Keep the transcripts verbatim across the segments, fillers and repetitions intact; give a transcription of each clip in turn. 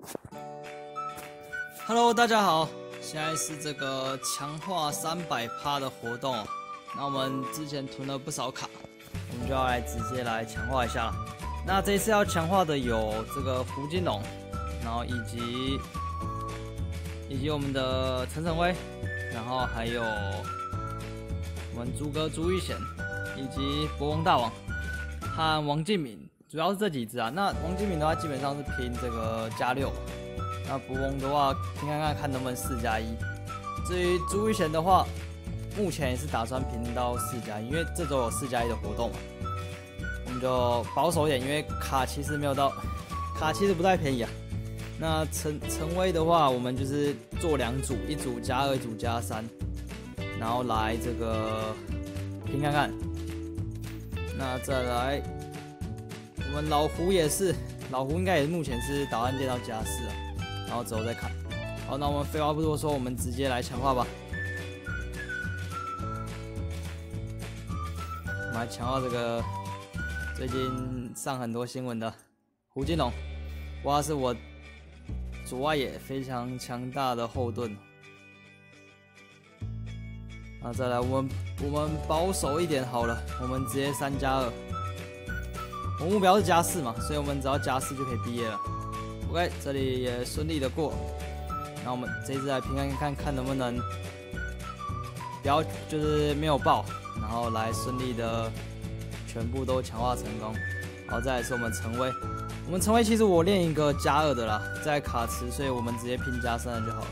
Hello， 大家好，现在是这个强化三百趴的活动。那我们之前囤了不少卡，我们就要来直接来强化一下了。那这一次要强化的有这个胡金龙，然后以及以及我们的陈晨威，然后还有我们朱哥朱玉贤，以及国王大王和王敬敏，主要是这几只啊。那王敬敏的话，基本上是拼这个加六。那博翁的话，拼看看看能不能四加一。至于朱玉贤的话，目前也是打算拼到四加一，因为这周有四加一的活动嘛。我们就保守一点，因为卡其实没有到，卡其实不太便宜啊。那陈陈威的话，我们就是做两组，一组加二，一组加三，然后来这个拼看看。那再来，我们老胡也是，老胡应该也目前是打算练到加四啊。然后之后再看。好，那我们废话不多说，我们直接来强化吧。我们来强化这个最近上很多新闻的胡金龙，哇，是我左外野非常强大的后盾。那再来，我们我们保守一点好了，我们直接三加二。我目标是加四嘛，所以我们只要加四就可以毕业了。OK， 这里也顺利的过。那我们这一次来拼看看看能不能不要就是没有爆，然后来顺利的全部都强化成功。好，再来是我们陈威，我们陈威其实我练一个加二的啦，在卡池，所以我们直接拼加三的就好了。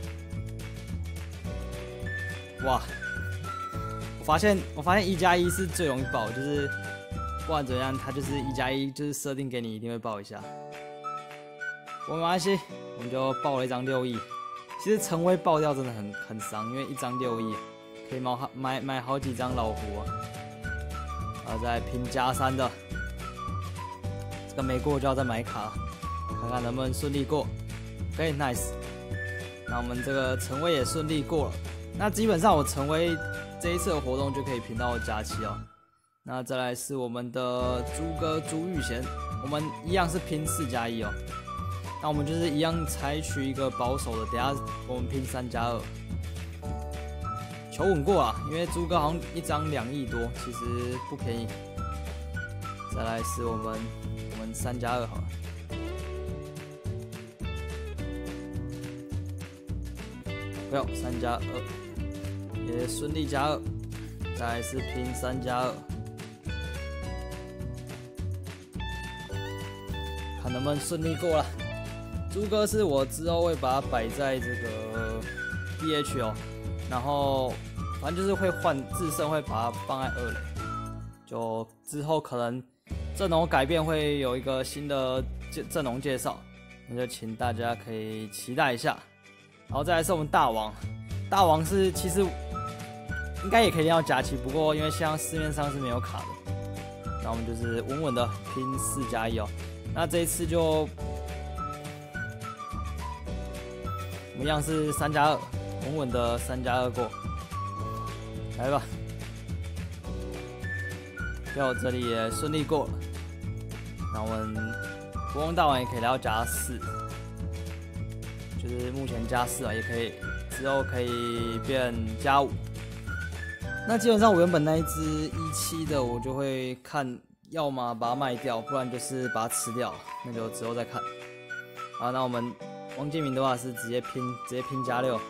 哇，我发现我发现一加一是最容易爆，就是不管怎样，它就是一加一，就是设定给你一定会爆一下。我没关系，我们就爆了一张六亿。其实陈威爆掉真的很很伤，因为一张六亿可以买买买好几张老胡啊。然后再拼加三的，这个没过就要再买卡，看看能不能顺利过。OK， nice。那我们这个陈威也顺利过了。那基本上我陈威这一次的活动就可以拼到加七哦。那再来是我们的朱哥朱玉贤，我们一样是拼四加一哦。那我们就是一样采取一个保守的，等下我们拼三加二，求稳过啊！因为朱哥好像一张两亿多，其实不便宜。再来是我们我们三加二好了，不要三加二，也顺利加二。再来是拼三加二，看能不能顺利过了。朱哥是我之后会把它摆在这个 D H 哦，然后反正就是会换自胜，会把它放在二垒，就之后可能阵容改变会有一个新的阵容介绍，那就请大家可以期待一下。然后再来是我们大王，大王是其实应该也可以练到加七，不过因为现在市面上是没有卡的，那我们就是稳稳的拼四加一哦。那这一次就。我们一样是三加二，稳稳的三加二过，来吧。然后这里也顺利过了，那我们国王大王也可以来到加四，就是目前加四啊，也可以之后可以变加五。那基本上我原本那一只一七的，我就会看，要么把它卖掉，不然就是把它吃掉，那就之后再看。好，那我们。王建民的话是直接拼，直接拼加六。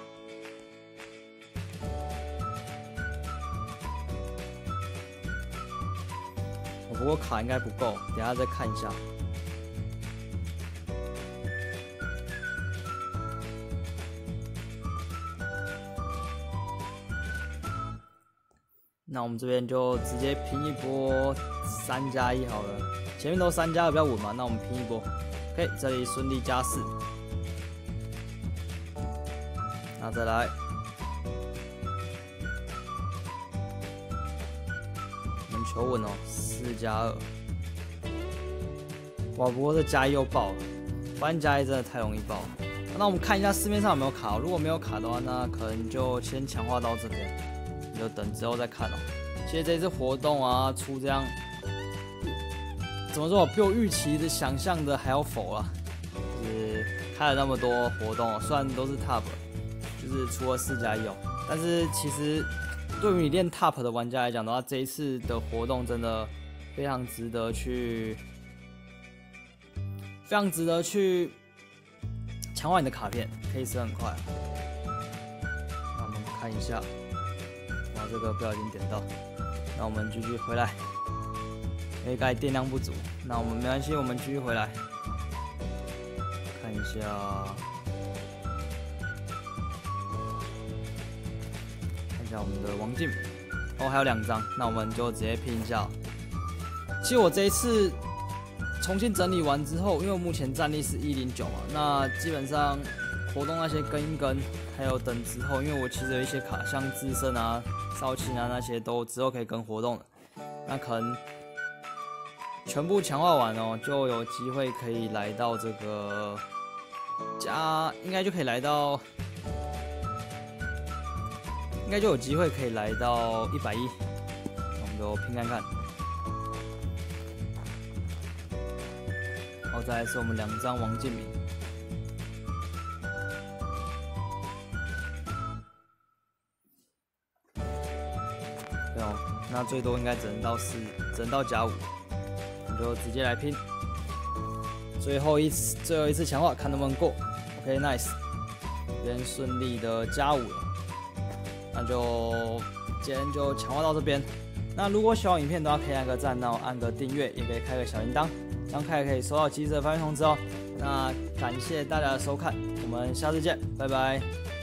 不过卡应该不够，等一下再看一下。那我们这边就直接拼一波三加一好了，前面都三加二比较稳嘛，那我们拼一波。OK， 这里顺利加四。那再来，我们求稳哦，四加二。哇，不过这加一又爆了，发现加一真的太容易爆了。那我们看一下市面上有没有卡，如果没有卡的话，那可能就先强化到这边，就等之后再看哦。其实这次活动啊，出这样，怎么说，比我预期的想象的还要否啊，就是开了那么多活动，虽然都是 Top， 就是除了四加一哦，但是其实对于你练 Top 的玩家来讲的话，这一次的活动真的非常值得去，非常值得去强化你的卡片，可以死很快。那我们看一下，哇，这个不小心点到，那我们继续回来。因为刚才电量不足，那我们没关系，我们继续回来看一下，看一下我们的王静，哦，还有两张，那我们就直接拼一下。其实我这一次重新整理完之后，因为我目前战力是一零九嘛，那基本上活动那些跟一跟，还有等之后，因为我其实有一些卡，像自身啊、少卿啊那些都之后可以跟活动的，那可能。全部强化完哦，就有机会可以来到这个加，应该就可以来到，应该就有机会可以来到一百一，我们就拼看看。然后再来是我们两张王建民，对哦，那最多应该只能到四，只能到加五。就直接来拼，最后一次最后一次强化，看能不能过。OK nice， 这边顺利的加五了，那就今天就强化到这边。那如果喜欢影片的话，可以按个赞，然后按个订阅，也可以开个小铃铛，这样开可以收到及时的发片通知哦。那感谢大家的收看，我们下次见，拜拜。